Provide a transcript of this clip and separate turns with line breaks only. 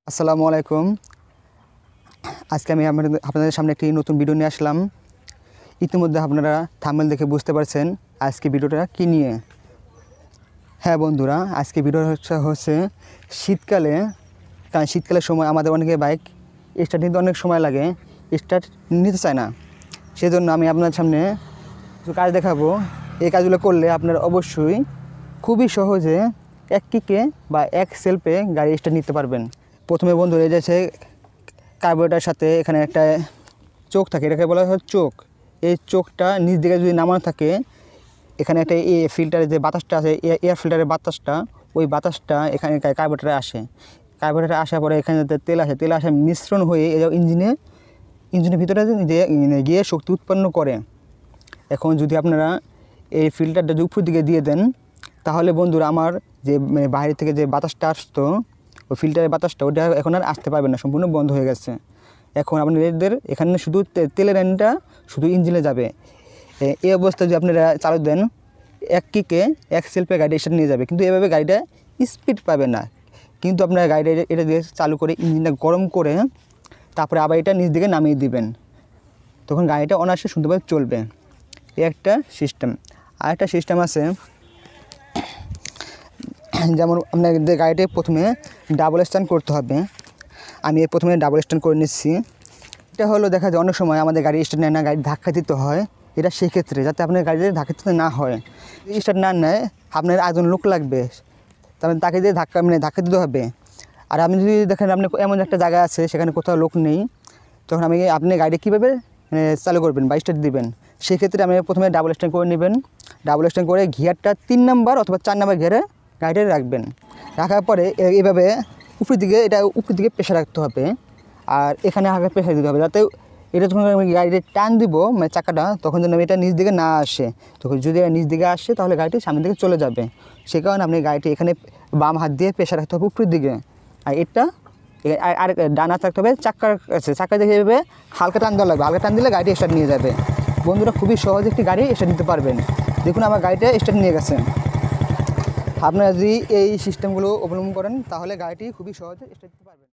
আসসালামু আলাইকুম। আজকে আমি আপনাদের সামনে একটি নতুন ভিডিও নিয়ে আসলাম। ইতিমধ্যে আপনারা থাম্বনেল দেখে বুঝতে পারছেন আজকে ভিডিওটা কী নিয়ে। হ্যাঁ বন্ধুরা, আজকে ভিডিওটা হচ্ছে শীতকালে। কারণ শীতকালের সময় আমাদের অনেকে বাইক স্টার্ট নিতে অনেক সময় লাগে, স্টার্ট নিতে চায় না। সেজন্য আমি আপনার সামনে কিছু কাজ দেখাবো। এই কাজগুলো করলে আপনারা অবশ্যই খুবই সহজে এক কিকে বা এক সেলফে গাড়ি স্টার্ট নিতে পারবেন। প্রথমে বন্ধুরা, এই যে কার্বোরেটরের সাথে এখানে একটা চোখ থাকে, এটাকে বলা হয় চোখ। এই চোখটা নিচ দিকে যদি নামানো থাকে, এখানে একটা ফিল্টারের যে বাতাসটা আছে, এয়ার ফিল্টারের বাতাসটা, ওই বাতাসটা এখানে কার্বোরেটরে আসে। কার্বোরেটরে আসার পরে এখানে তেল আসে, তেল আসে মিশ্রণ হয়ে এই ইঞ্জিনের ভিতরে গিয়ে শক্তি উৎপন্ন করে। এখন যদি আপনারা এই ফিল্টারটা যদি উপর দিকে দিয়ে দেন, তাহলে বন্ধুরা আমার যে বাইরে থেকে যে বাতাসটা আসতো, ওই ফিল্টারের বাতাসটা ওটা এখন আর আসতে পারবে না, সম্পূর্ণ বন্ধ হয়ে গেছে। এখন আপনাদের এখানে শুধু তেলের লাইনটা শুধু ইঞ্জিনে যাবে। এই অবস্থায় যদি আপনারা চালু দেন, এক কিকে এক সেলফে গাড়ি স্টার্ট নিয়ে যাবে, কিন্তু এভাবে গাড়িটা স্পিড পাবে না। কিন্তু আপনারা গাড়িটা এটা দিয়ে চালু করে ইঞ্জিনটা গরম করে তারপরে আবার এটা নিচ দিকে নামিয়ে দিবেন, তখন গাড়িটা অনায়াসে সুন্দরভাবে চলবে। এই একটা সিস্টেম। আর একটা সিস্টেম আছে, যেমন আপনাদের গাড়িতে প্রথমে ডাবল স্ট্যান্ড করতে হবে। আমি প্রথমে ডাবল স্ট্যান্ড করে নিচ্ছি। এটা হলো দেখা যায় অনেক সময় আমাদের গাড়ি স্টার্ট নেয় না, গাড়ি ধাক্কা দিতে হয়। এটা সেক্ষেত্রে যাতে আপনার গাড়িতে ধাক্কা দিতে না হয়, স্টার্ট না নেয়, আপনার একজন লোক লাগবে, তারপরে তাকে দিয়ে ধাক্কা দিতে হবে। আর আপনি যদি দেখেন আপনি এমন একটা জায়গা আছে সেখানে কোথাও লোক নেই, তখন আপনি গাড়ি কীভাবে চালু করবেন বা স্টার্ট দিবেন। সেক্ষেত্রে আপনি প্রথমে ডাবল স্ট্যান্ড করে নেবেন। ডাবল স্ট্যান্ড করে গিয়ারটা 3 নাম্বার অথবা 4 নাম্বার গিয়ারে গাড়িটা রাখবেন। রাখার পরে এইভাবে উপরের দিকে প্রেশার রাখতে হবে। আর এখানে হালকা প্রেশার দিতে হবে, যাতে এটা যখন আমি গাড়িতে টান দিব মানে চাকাটা, তখন যেন এটা নিচ দিকে না আসে। তখন যদি এটা নিচ দিকে আসে তাহলে গাড়িটি সামনের দিকে চলে যাবে। সে কারণে আপনি গাড়িটি এখানে বাম হাত দিয়ে প্রেশার রাখতে হবে উপরের দিকে। আর এটা আর ডান হাত রাখতে হবে চাকার কাছে। চাকা দিকে এভাবে হালকা টান দেওয়া লাগবে, হালকা টান দিলে গাড়িটি স্টার্ট নিয়ে যাবে। বন্ধুরা, খুবই সহজে একটি গাড়ি স্টার্ট নিতে পারবেন। দেখুন আমার গাড়িটা স্টার্ট নিয়ে গেছে। আপনারা যদি এই সিস্টেমগুলো অবলম্বন করেন তাহলে গাড়িটি খুবই সহজে স্টার্ট দিতে পারবেন।